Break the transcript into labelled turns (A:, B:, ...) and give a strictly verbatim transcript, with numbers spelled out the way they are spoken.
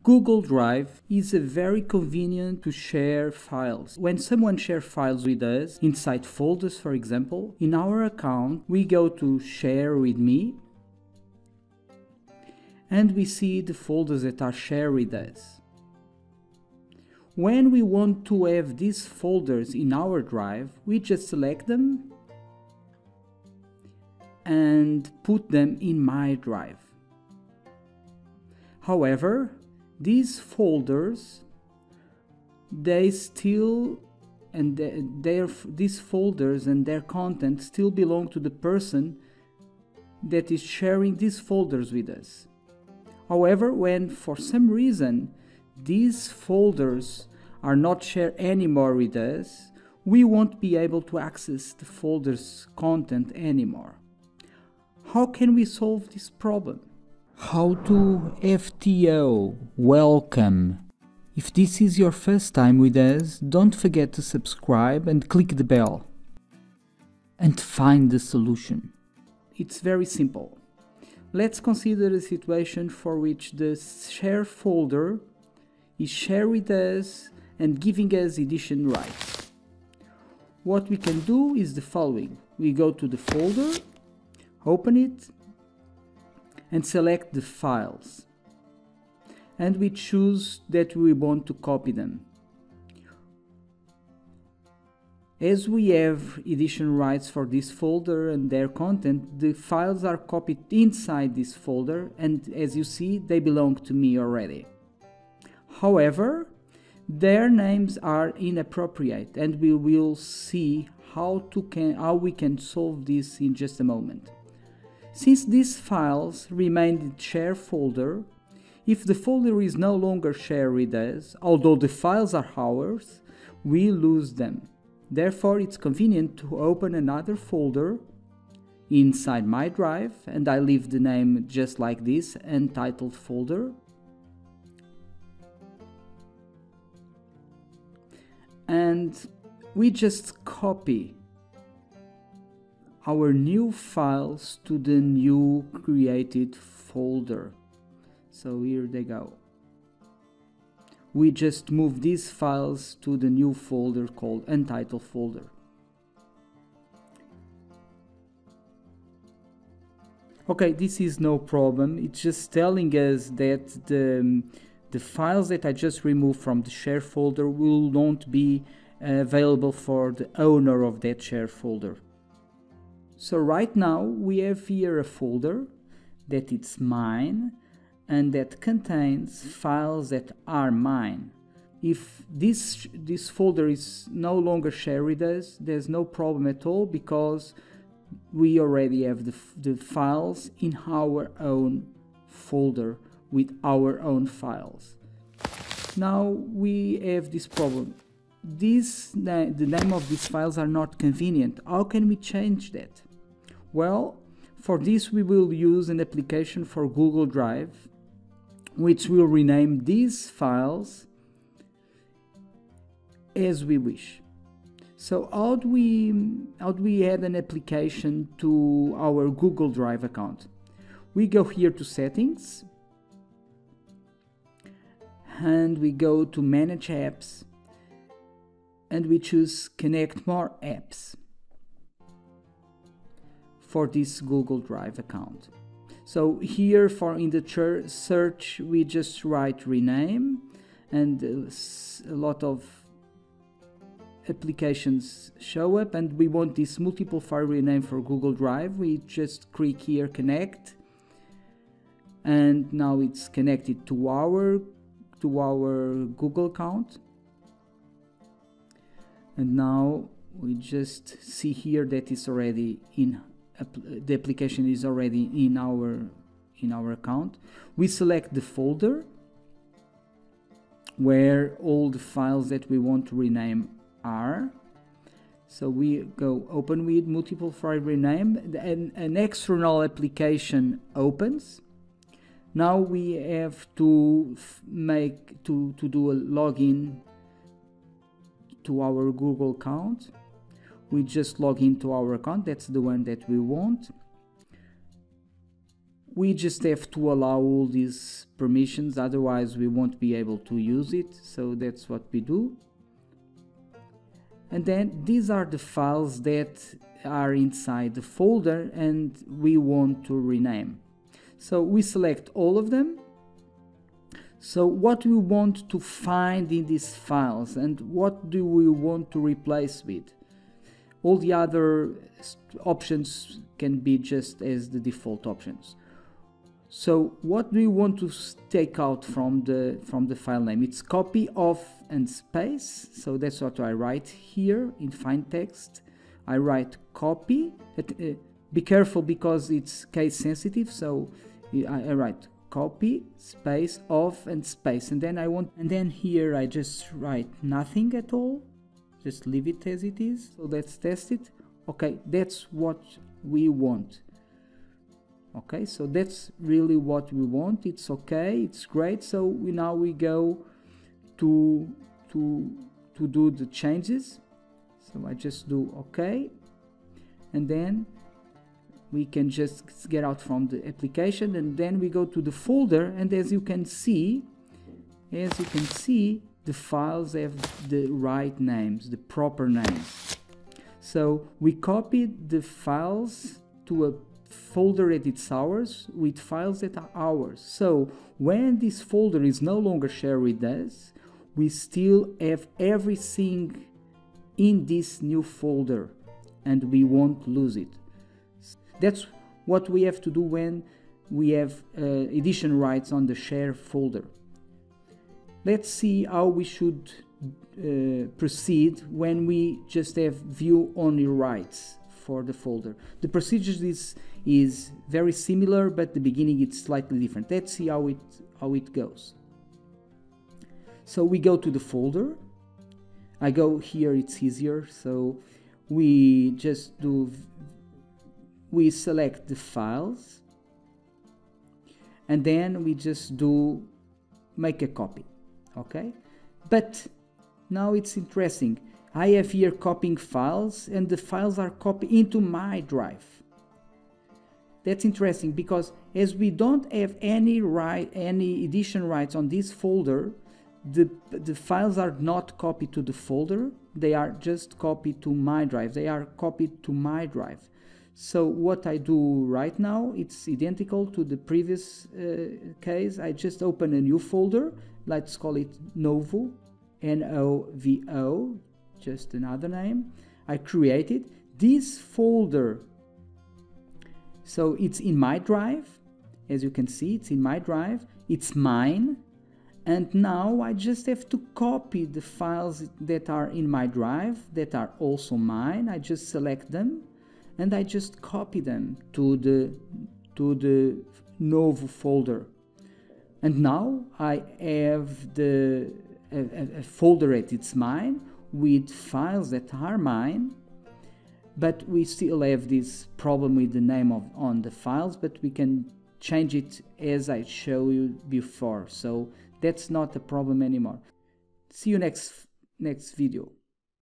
A: Google Drive is a very convenient to share files. When someone shares files with us inside folders, for example, in our account we go to Share with Me and we see the folders that are shared with us. When we want to have these folders in our drive, we just select them and put them in My Drive. However, these folders, they still and their these folders and their content still belong to the person that is sharing these folders with us. However, when for some reason these folders are not shared anymore with us, we won't be able to access the folder's content anymore. How can we solve this problem? How to F T O welcome. If this is your first time with us, don't forget to subscribe and click the bell and find the solution. It's very simple. Let's consider a situation for which the share folder is shared with us and giving us edition rights. What we can do is the following. We go to the folder, open it, and select the files. And we choose that we want to copy them. As we have edition rights for this folder and their content, the files are copied inside this folder, and as you see, they belong to me already. However, their names are inappropriate, and we will see how to can how we can solve this in just a moment. Since these files remain in the share folder, if the folder is no longer shared with us, although the files are ours, we lose them. Therefore, it's convenient to open another folder inside my drive, and I leave the name just like this, untitled folder. And we just copy our new files to the new created folder. So here they go. We just move these files to the new folder called Untitled folder. Okay, this is no problem. It's just telling us that the, the files that I just removed from the share folder will not be uh, available for the owner of that share folder. So right now we have here a folder that it's mine and that contains files that are mine. If this, this folder is no longer shared with us, there's no problem at all because we already have the, the files in our own folder with our own files. Now we have this problem. This, the name of these files are not convenient. How can we change that? Well, for this we will use an application for Google Drive, which will rename these files as we wish. So how do we, how do we add an application to our Google Drive account? We go here to Settings, and we go to Manage Apps, and we choose Connect More Apps for this Google Drive account. So here for in the search we just write rename, and a lot of applications show up, and we want this multiple file rename for Google Drive. We just click here connect, and now it's connected to our to our Google account. And now we just see here that it's already in the application is already in our in our account. We select the folder where all the files that we want to rename are. So we go open with multiple file rename, and an external application opens. Now we have to make to to do a login to our Google account. We just log into our account, that's the one that we want. we just have to allow all these permissions, otherwise we won't be able to use it. So that's what we do. And then these are the files that are inside the folder and we want to rename. So we select all of them. So what we want to find in these files and what do we want to replace with? All the other options can be just as the default options. So what do we want to take out from the from the file name? It's copy of and space. So that's what I write here in find text. I write copy. It, uh, be careful because it's case sensitive. So I, I write copy space of and space, and then I want and then here I just write nothing at all. Just leave it as it is. So let's test it. Okay, that's what we want. Okay, so that's really what we want. It's okay, it's great. So we now we go to to to do the changes. So I just do okay, and then we can just get out from the application, and then we go to the folder, and as you can see, as you can see, the files have the right names, the proper names. So we copied the files to a folder at its ours with files that are ours. So when this folder is no longer shared with us, we still have everything in this new folder and we won't lose it. That's what we have to do when we have uh, edition rights on the share folder. Let's see how we should uh, proceed when we just have view only rights for the folder. The procedures is is very similar, but the beginning it's slightly different. Let's see how it how it goes. So we go to the folder. I go here, it's easier. So we just do we select the files, and then we just do make a copy. Okay, but now it's interesting. I have here copying files, and the files are copied into my drive. That's interesting because as we don't have any right, any edition rights on this folder, the the files are not copied to the folder. They are just copied to my drive. They are copied to my drive. So what I do right now, it's identical to the previous uh, case. I just open a new folder. Let's call it Novo, N O V O, just another name. I created this folder. So it's in my drive. As you can see, it's in my drive. It's mine. And now I just have to copy the files that are in my drive, that are also mine. I just select them and I just copy them to the, to the Novo folder. And now I have the a, a folder at its mine with files that are mine, but we still have this problem with the name of on the files, but we can change it as I show you before. So that's not a problem anymore. See you next next video.